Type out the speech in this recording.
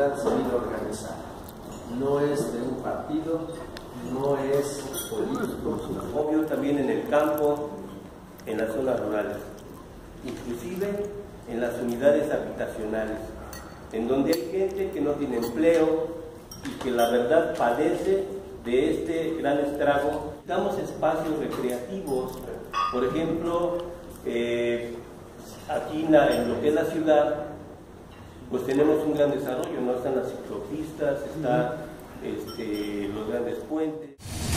sociedad civil organizada. No es de un partido, no es político. Obvio también en el campo, en las zonas rurales, inclusive en las unidades habitacionales, en donde hay gente que no tiene empleo y que la verdad padece de este gran estrago. Damos espacios recreativos, por ejemplo, aquí en lo que es la ciudad, pues tenemos un gran desarrollo, ¿no? Están las ciclopistas, están los grandes puentes.